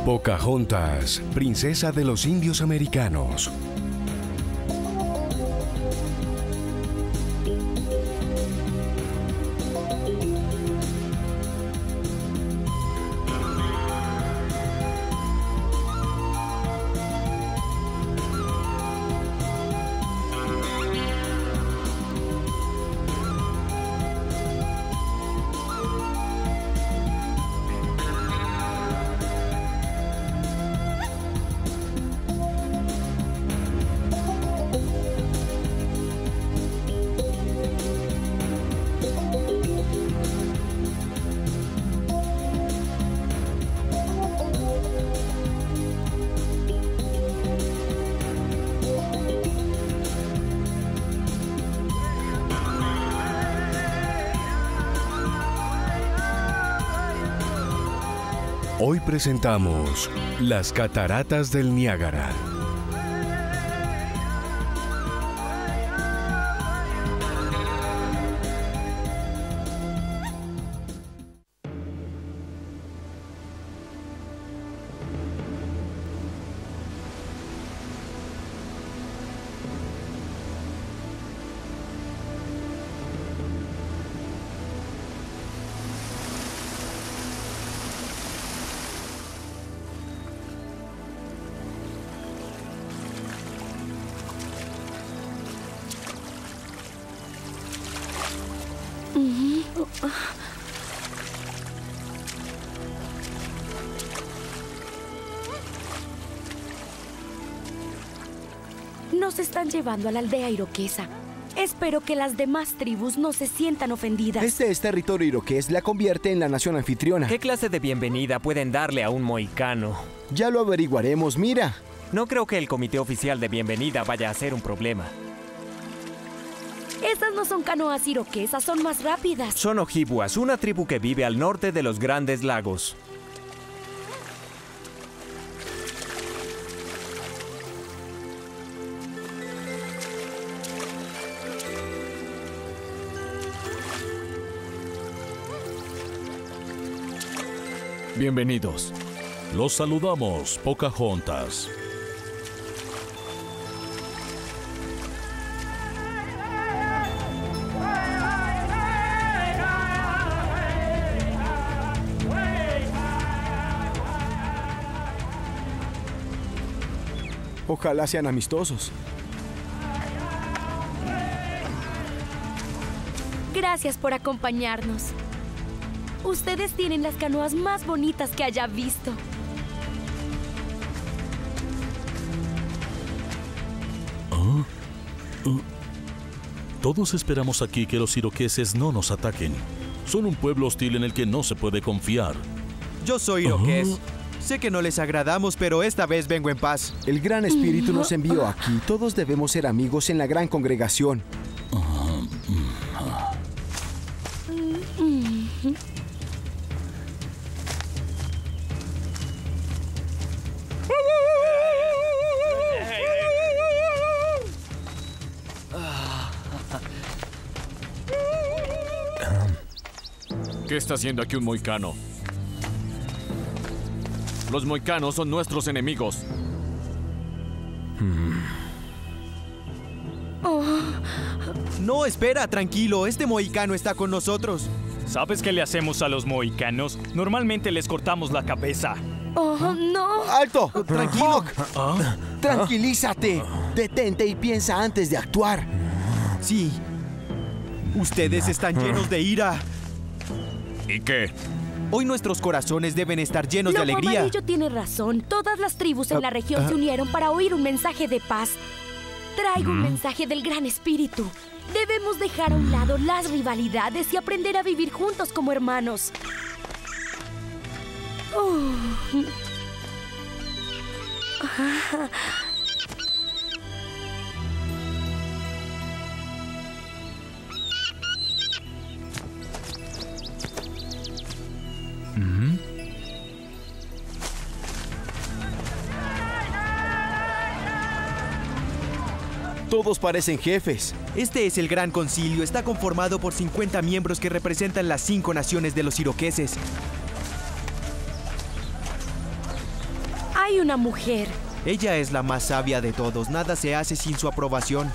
Pocahontas, princesa de los indios americanos. Hoy presentamos las Cataratas del Niágara. Nos están llevando a la aldea iroquesa. Espero que las demás tribus no se sientan ofendidas. Este es territorio iroqués, la convierte en la nación anfitriona. ¿Qué clase de bienvenida pueden darle a un mohicano? Ya lo averiguaremos, mira. No creo que el comité oficial de bienvenida vaya a ser un problema. Estas no son canoas iroquesas, son más rápidas. Son ojibwas, una tribu que vive al norte de los Grandes Lagos. Bienvenidos. Los saludamos, Pocahontas. Ojalá sean amistosos. Gracias por acompañarnos. Ustedes tienen las canoas más bonitas que haya visto. Todos esperamos aquí que los iroqueses no nos ataquen. Son un pueblo hostil en el que no se puede confiar. Yo soy iroqués. Sé que no les agradamos, pero esta vez vengo en paz. El Gran Espíritu nos envió aquí. Todos debemos ser amigos en la gran congregación. ¿Qué está haciendo aquí un mohicano? Los mohicanos son nuestros enemigos. No, espera, tranquilo. Este mohicano está con nosotros. ¿Sabes qué le hacemos a los mohicanos? Normalmente les cortamos la cabeza. ¡Oh, no! ¡Alto! ¡Tranquilo! ¡Tranquilízate! Detente y piensa antes de actuar. Sí. Ustedes están llenos de ira. ¿Y qué? Hoy nuestros corazones deben estar llenos de Lobo alegría. Amarillo tiene razón. Todas las tribus en la región se unieron para oír un mensaje de paz. Traigo un mensaje del Gran Espíritu. Debemos dejar a un lado las rivalidades y aprender a vivir juntos como hermanos. Todos parecen jefes. Este es el Gran Concilio. Está conformado por 50 miembros que representan las 5 naciones de los iroqueses. Soy una mujer. Ella es la más sabia de todos. Nada se hace sin su aprobación.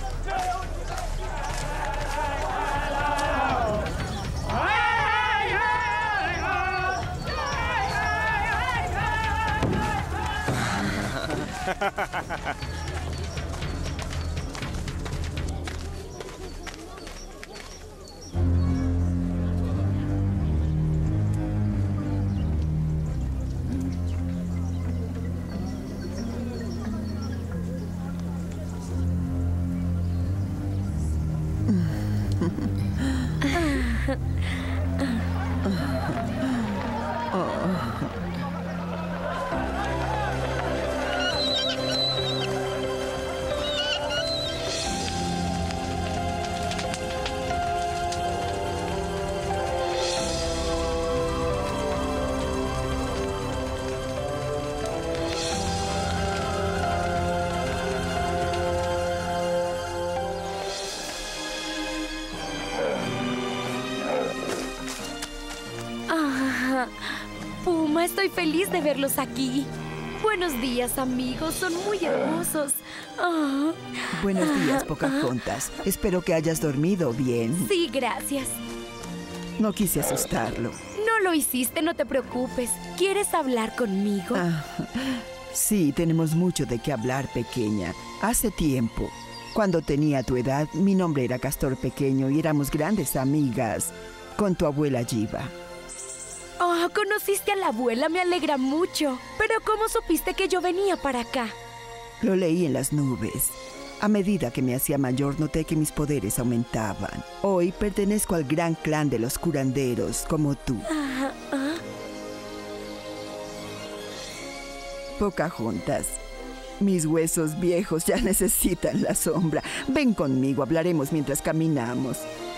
Puma, estoy feliz de verlos aquí. Buenos días, amigos. Son muy hermosos. Buenos días, Pocahontas. Espero que hayas dormido bien. Sí, gracias. No quise asustarlo. No lo hiciste, no te preocupes. ¿Quieres hablar conmigo? Sí, tenemos mucho de qué hablar, pequeña. Hace tiempo, cuando tenía tu edad, mi nombre era Castor Pequeño y éramos grandes amigas con tu abuela Yiva. Oh, conociste a la abuela, me alegra mucho. Pero ¿cómo supiste que yo venía para acá? Lo leí en las nubes. A medida que me hacía mayor, noté que mis poderes aumentaban. Hoy pertenezco al gran clan de los curanderos, como tú. Pocahontas, mis huesos viejos ya necesitan la sombra. Ven conmigo, hablaremos mientras caminamos.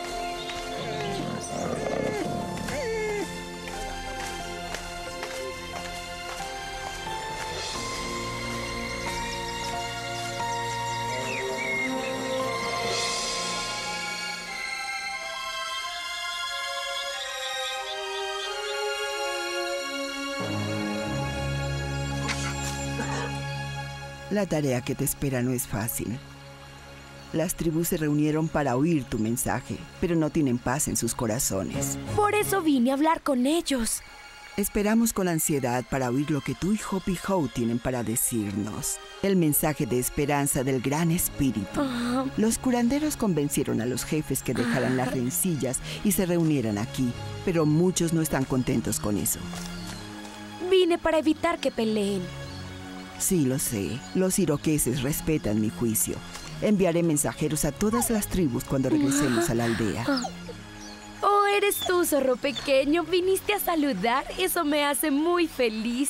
La tarea que te espera no es fácil. Las tribus se reunieron para oír tu mensaje, pero no tienen paz en sus corazones. Por eso vine a hablar con ellos. Esperamos con ansiedad para oír lo que tú y Hopi How tienen para decirnos. El mensaje de esperanza del Gran Espíritu. Los curanderos convencieron a los jefes que dejaran las rencillas y se reunieran aquí, pero muchos no están contentos con eso. Vine para evitar que peleen. Sí, lo sé. Los iroqueses respetan mi juicio. Enviaré mensajeros a todas las tribus cuando regresemos a la aldea. Oh, eres tú, zorro pequeño. Viniste a saludar. Eso me hace muy feliz.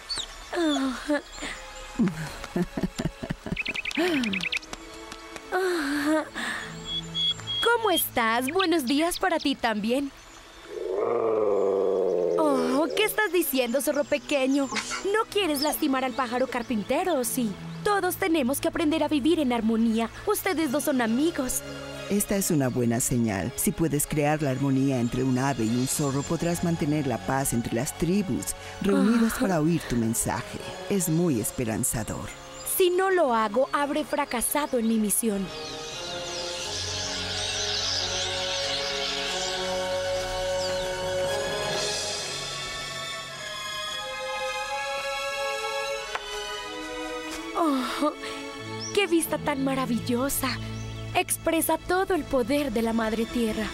¿Cómo estás? Buenos días para ti también. Oh, ¿qué estás diciendo, zorro pequeño? ¿No quieres lastimar al pájaro carpintero, o sí? Todos tenemos que aprender a vivir en armonía. Ustedes dos son amigos. Esta es una buena señal. Si puedes crear la armonía entre un ave y un zorro, podrás mantener la paz entre las tribus, reunidas para oír tu mensaje. Es muy esperanzador. Si no lo hago, habré fracasado en mi misión. ¡Oh! ¡Qué vista tan maravillosa! Expresa todo el poder de la Madre Tierra.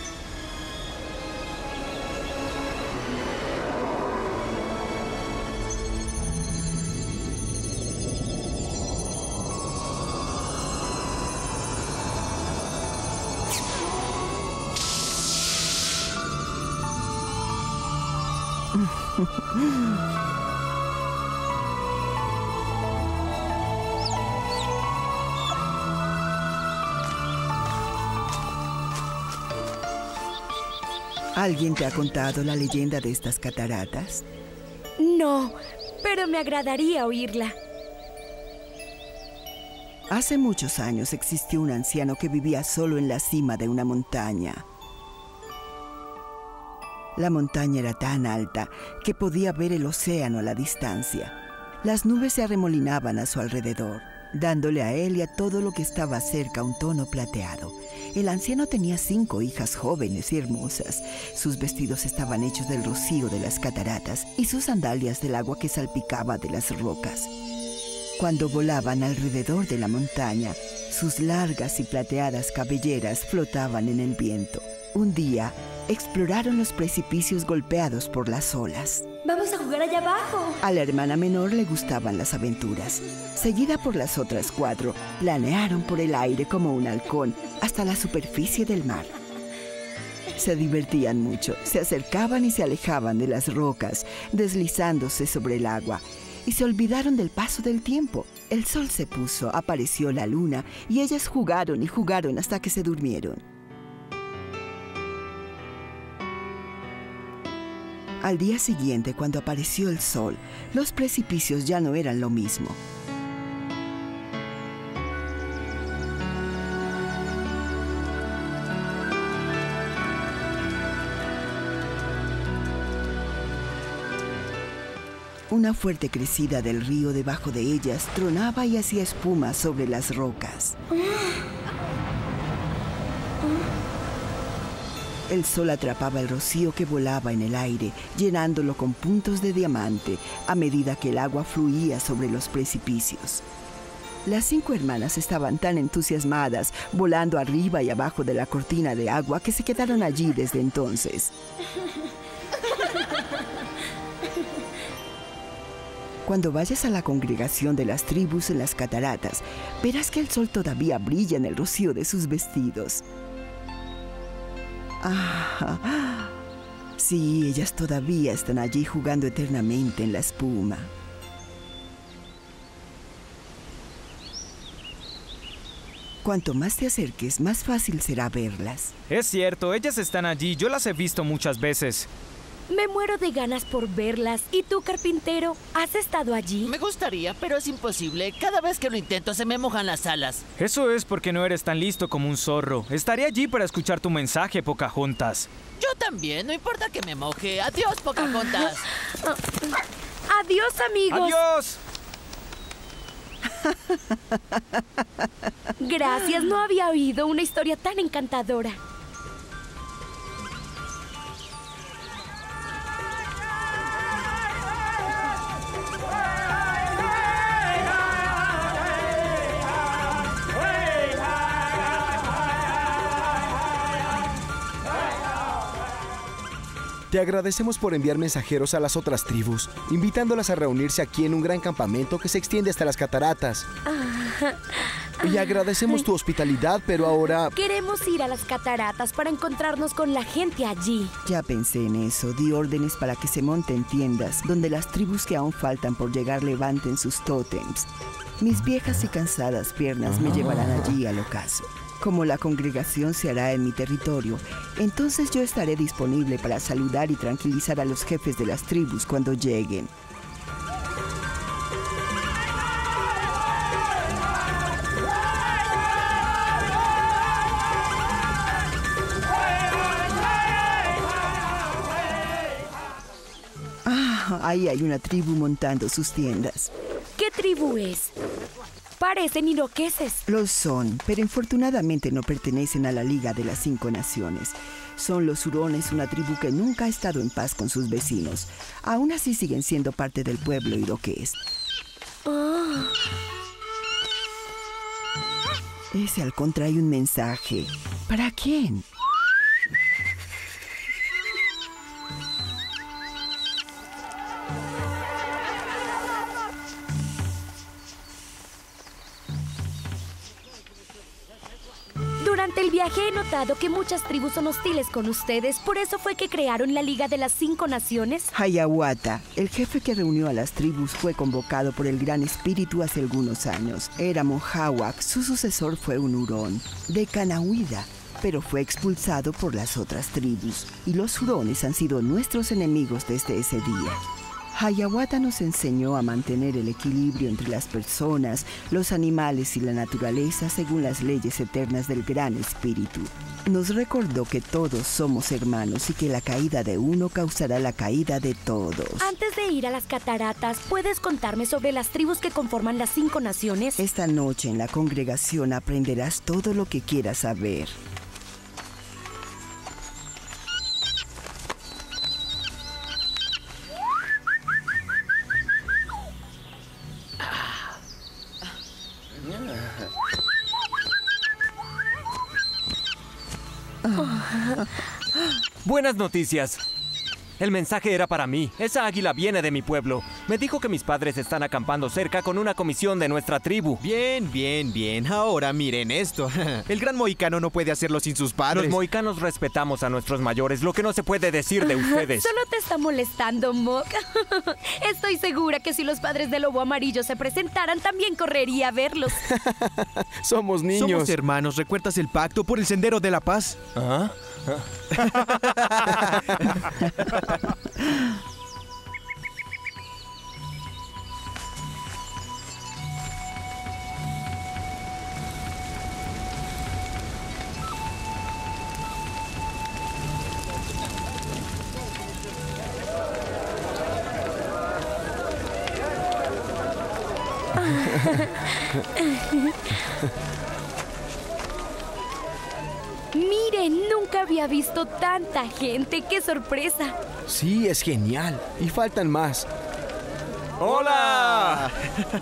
¿Alguien te ha contado la leyenda de estas cataratas? No, pero me agradaría oírla. Hace muchos años existió un anciano que vivía solo en la cima de una montaña. La montaña era tan alta que podía ver el océano a la distancia. Las nubes se arremolinaban a su alrededor, dándole a él y a todo lo que estaba cerca un tono plateado. El anciano tenía 5 hijas jóvenes y hermosas. Sus vestidos estaban hechos del rocío de las cataratas y sus sandalias del agua que salpicaba de las rocas. Cuando volaban alrededor de la montaña, sus largas y plateadas cabelleras flotaban en el viento. Un día, exploraron los precipicios golpeados por las olas. ¡Vamos a jugar allá abajo! A la hermana menor le gustaban las aventuras. Seguida por las otras 4, planearon por el aire como un halcón hasta la superficie del mar. Se divertían mucho, se acercaban y se alejaban de las rocas, deslizándose sobre el agua. Y se olvidaron del paso del tiempo. El sol se puso, apareció la luna, y ellas jugaron y jugaron hasta que se durmieron. Al día siguiente, cuando apareció el sol, los precipicios ya no eran lo mismo. Una fuerte crecida del río debajo de ellas tronaba y hacía espuma sobre las rocas. El sol atrapaba el rocío que volaba en el aire, llenándolo con puntos de diamante a medida que el agua fluía sobre los precipicios. Las 5 hermanas estaban tan entusiasmadas, volando arriba y abajo de la cortina de agua, que se quedaron allí desde entonces. Cuando vayas a la congregación de las tribus en las cataratas, verás que el sol todavía brilla en el rocío de sus vestidos. Ah, sí, ellas todavía están allí jugando eternamente en la espuma. Cuanto más te acerques, más fácil será verlas. Es cierto, ellas están allí. Yo las he visto muchas veces. Me muero de ganas por verlas. ¿Y tú, carpintero? ¿Has estado allí? Me gustaría, pero es imposible. Cada vez que lo intento se me mojan las alas. Eso es porque no eres tan listo como un zorro. Estaré allí para escuchar tu mensaje, Pocahontas. Yo también, no importa que me moje. Adiós, Pocahontas. Adiós, amigos. ¡Adiós! Gracias, no había oído una historia tan encantadora. Te agradecemos por enviar mensajeros a las otras tribus, invitándolas a reunirse aquí en un gran campamento que se extiende hasta las cataratas. Y agradecemos tu hospitalidad, pero ahora... Queremos ir a las cataratas para encontrarnos con la gente allí. Ya pensé en eso. Di órdenes para que se monten tiendas, donde las tribus que aún faltan por llegar levanten sus tótems. Mis viejas y cansadas piernas me llevarán allí al ocaso. Como la congregación se hará en mi territorio, entonces yo estaré disponible para saludar y tranquilizar a los jefes de las tribus cuando lleguen. Ahí hay una tribu montando sus tiendas. ¿Qué tribu es? Parecen iroqueses. Lo son, pero infortunadamente no pertenecen a la Liga de las 5 Naciones. Son los hurones, una tribu que nunca ha estado en paz con sus vecinos. Aún así siguen siendo parte del pueblo iroqués. Ese halcón trae un mensaje. ¿Para quién? Durante el viaje he notado que muchas tribus son hostiles con ustedes. ¿Por eso fue que crearon la Liga de las 5 Naciones? Hiawatha, el jefe que reunió a las tribus, fue convocado por el Gran Espíritu hace algunos años. Era Mohawk, su sucesor fue un hurón de Canahuida, pero fue expulsado por las otras tribus. Y los hurones han sido nuestros enemigos desde ese día. Hiawatha nos enseñó a mantener el equilibrio entre las personas, los animales y la naturaleza según las leyes eternas del Gran Espíritu. Nos recordó que todos somos hermanos y que la caída de uno causará la caída de todos. Antes de ir a las cataratas, ¿puedes contarme sobre las tribus que conforman las 5 naciones? Esta noche en la congregación aprenderás todo lo que quieras saber. Buenas noticias. El mensaje era para mí. Esa águila viene de mi pueblo. Me dijo que mis padres están acampando cerca con una comisión de nuestra tribu. Bien, bien, bien. Ahora miren esto. El gran mohicano no puede hacerlo sin sus padres. Los mohicanos respetamos a nuestros mayores, lo que no se puede decir de ustedes. Solo te está molestando, Mok. Estoy segura que si los padres del lobo amarillo se presentaran, también correría a verlos. Somos niños. Somos hermanos. ¿Recuerdas el pacto por el sendero de la paz? ¿Ah? Miren, nunca había visto tanta gente. ¡Qué sorpresa! Sí, es genial. Y faltan más. ¡Hola!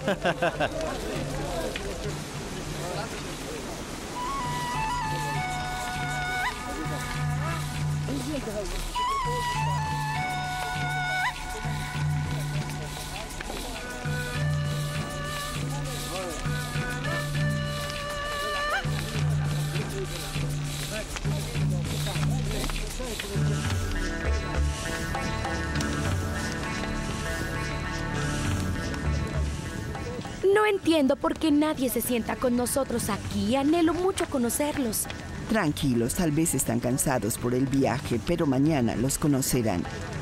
No entiendo por qué nadie se sienta con nosotros aquí. Anhelo mucho conocerlos. Tranquilos, tal vez están cansados por el viaje, pero mañana los conocerán.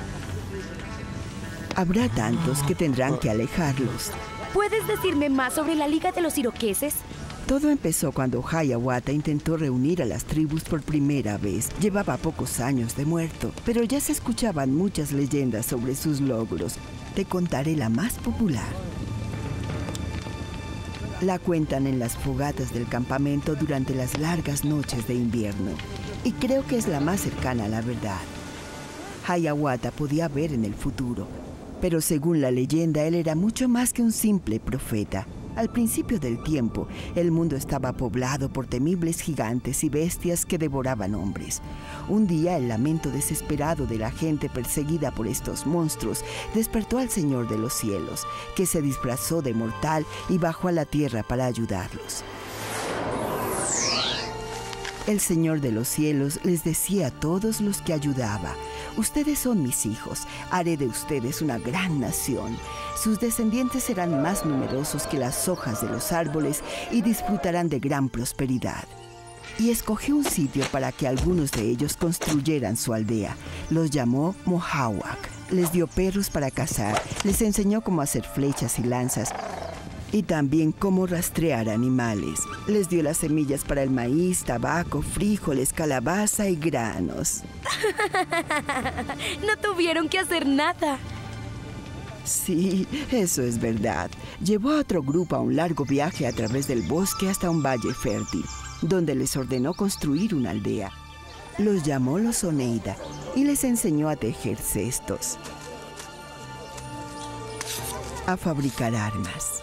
Habrá tantos que tendrán que alejarlos. ¿Puedes decirme más sobre la Liga de los Iroqueses? Todo empezó cuando Hiawatha intentó reunir a las tribus por primera vez. Llevaba pocos años de muerto, pero ya se escuchaban muchas leyendas sobre sus logros. Te contaré la más popular. La cuentan en las fogatas del campamento durante las largas noches de invierno. Y creo que es la más cercana a la verdad. Hiawatha podía ver en el futuro, pero según la leyenda, él era mucho más que un simple profeta. Al principio del tiempo, el mundo estaba poblado por temibles gigantes y bestias que devoraban hombres. Un día, el lamento desesperado de la gente perseguida por estos monstruos despertó al Señor de los Cielos, que se disfrazó de mortal y bajó a la tierra para ayudarlos. El Señor de los Cielos les decía a todos los que ayudaba: ustedes son mis hijos, haré de ustedes una gran nación. Sus descendientes serán más numerosos que las hojas de los árboles y disfrutarán de gran prosperidad. Y escogió un sitio para que algunos de ellos construyeran su aldea. Los llamó Mohawk. Les dio perros para cazar, les enseñó cómo hacer flechas y lanzas, y también cómo rastrear animales. Les dio las semillas para el maíz, tabaco, frijoles, calabaza y granos. No tuvieron que hacer nada. Sí, eso es verdad. Llevó a otro grupo a un largo viaje a través del bosque hasta un valle fértil, donde les ordenó construir una aldea. Los llamó los Oneida y les enseñó a tejer cestos, a fabricar armas.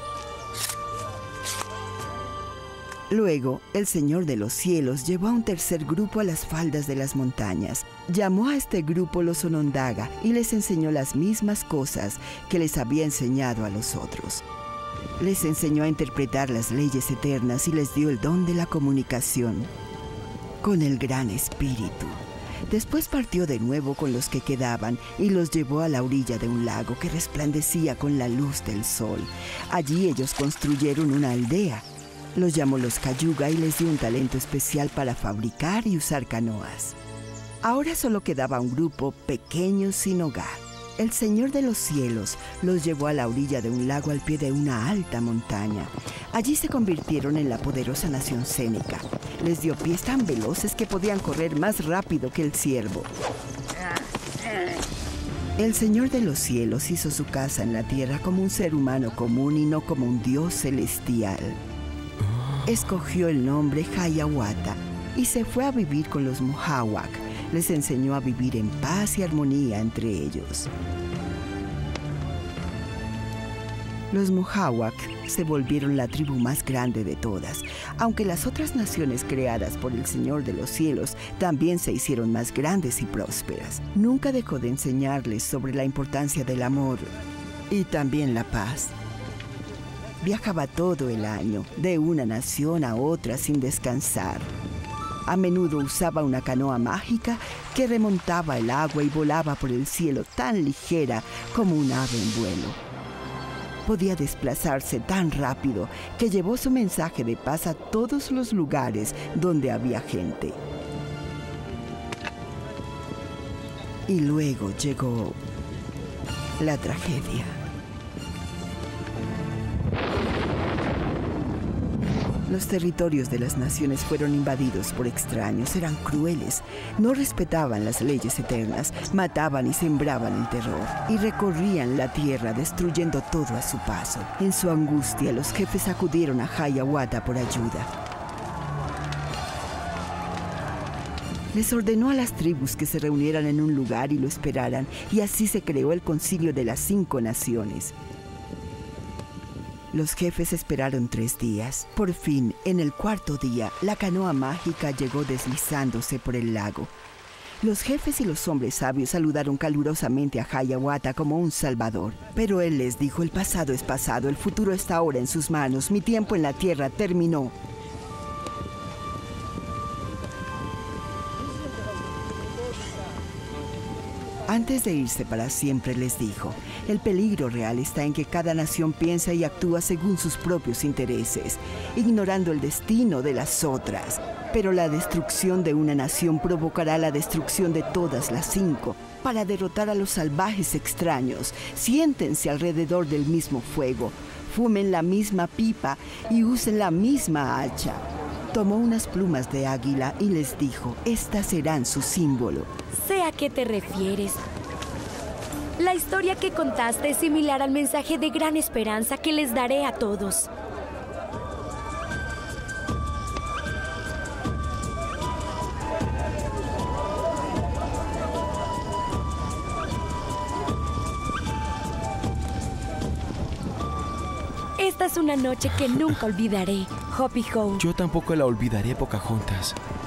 Luego, el Señor de los Cielos llevó a un tercer grupo a las faldas de las montañas. Llamó a este grupo los Onondaga y les enseñó las mismas cosas que les había enseñado a los otros. Les enseñó a interpretar las leyes eternas y les dio el don de la comunicación con el Gran Espíritu. Después partió de nuevo con los que quedaban y los llevó a la orilla de un lago que resplandecía con la luz del sol. Allí ellos construyeron una aldea. Los llamó los Cayuga y les dio un talento especial para fabricar y usar canoas. Ahora solo quedaba un grupo pequeño sin hogar. El Señor de los Cielos los llevó a la orilla de un lago al pie de una alta montaña. Allí se convirtieron en la poderosa nación Seneca. Les dio pies tan veloces que podían correr más rápido que el ciervo. El Señor de los Cielos hizo su casa en la tierra como un ser humano común y no como un dios celestial. Escogió el nombre Hiawatha y se fue a vivir con los Mohawk. Les enseñó a vivir en paz y armonía entre ellos. Los Mohawk se volvieron la tribu más grande de todas, aunque las otras naciones creadas por el Señor de los Cielos también se hicieron más grandes y prósperas. Nunca dejó de enseñarles sobre la importancia del amor y también la paz. Viajaba todo el año, de una nación a otra sin descansar. A menudo usaba una canoa mágica que remontaba el agua y volaba por el cielo tan ligera como un ave en vuelo. Podía desplazarse tan rápido que llevó su mensaje de paz a todos los lugares donde había gente. Y luego llegó la tragedia. Los territorios de las naciones fueron invadidos por extraños, eran crueles, no respetaban las leyes eternas, mataban y sembraban el terror, y recorrían la tierra destruyendo todo a su paso. En su angustia, los jefes acudieron a Hiawatha por ayuda. Les ordenó a las tribus que se reunieran en un lugar y lo esperaran, y así se creó el Concilio de las 5 Naciones. Los jefes esperaron 3 días. Por fin, en el 4.º día, la canoa mágica llegó deslizándose por el lago. Los jefes y los hombres sabios saludaron calurosamente a Hiawatha como un salvador. Pero él les dijo, el pasado es pasado, el futuro está ahora en sus manos, mi tiempo en la tierra terminó. Antes de irse para siempre les dijo, el peligro real está en que cada nación piensa y actúa según sus propios intereses, ignorando el destino de las otras. Pero la destrucción de una nación provocará la destrucción de todas las 5. Para derrotar a los salvajes extraños, siéntense alrededor del mismo fuego, fumen la misma pipa y usen la misma hacha. Tomó unas plumas de águila y les dijo, estas serán su símbolo. Sé a qué te refieres. La historia que contaste es similar al mensaje de gran esperanza que les daré a todos. Esta es una noche que nunca olvidaré, Hopi Ho. Yo tampoco la olvidaré, Pocahontas.